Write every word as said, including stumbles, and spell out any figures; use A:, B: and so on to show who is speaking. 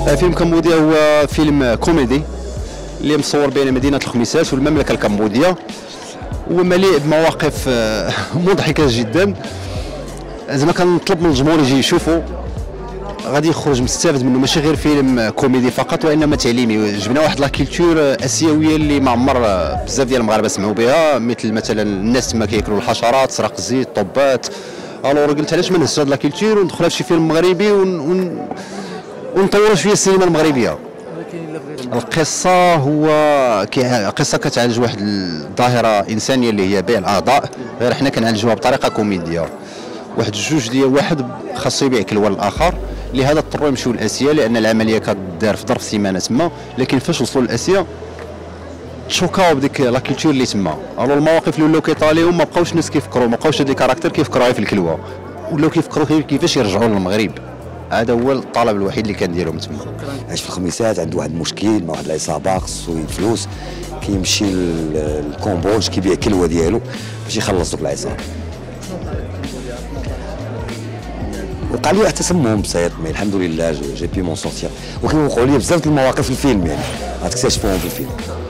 A: فيلم كمبوديا هو فيلم كوميدي اللي مصور بين مدينة الخميسات والمملكة الكمبودية، ومليء بمواقف مضحكة جدا. زعما كنطلب من الجمهور يجي يشوفوا، غادي يخرج مستفاد منه، ماشي غير فيلم كوميدي فقط وانما تعليمي. جبنا واحد لا كولتور اسيويه اللي ما عمر بزاف ديال المغاربه سمعوا بها، مثل مثلا الناس تما كياكلوا الحشرات، سرق الزيت، الطبات. الوغ قلت علاش ما نهزش هاد لا كولتور وندخلها في شي فيلم مغربي ون... ون... ونطوروا شويه السينما المغربيه. القصه هو قصه كتعالج واحد الظاهره انسانيه اللي هي بيع الاعضاء، غير حنا كنعالجوها بطريقه كوميديه. واحد الجوج ديال واحد خاصو يبيع كلوه للاخر، لهذا اضطروا يمشيو لاسيا لان العمليه كدار في ظرف سيمانه تما. لكن فاش وصلوا لاسيا تشوكاو بديك لا كولتور اللي تما. الو المواقف اللي ولاو كيطاليهم ما بقاوش الناس كيفكروا، ما بقاوش هاد لي كاركتر كيفكروا في الكلوه، ولاو كيفكروا كيفاش يرجعوا للمغرب. هذا هو الطلب الوحيد اللي كنديرهم تما.
B: عايش في الخميسات، عنده واحد المشكل مع واحد العصابه، خصو الفلوس، كيمشي للكومبوج كيبيع كلوه ديالو باش يخلص دوك العصابه. وقع لي واحد التسمم بسيط، مي الحمد لله جي بي مون سورتير. وكيوقعوا لي بزاف د المواقف في الفيلم، يعني غتكتشفوهم في الفيلم.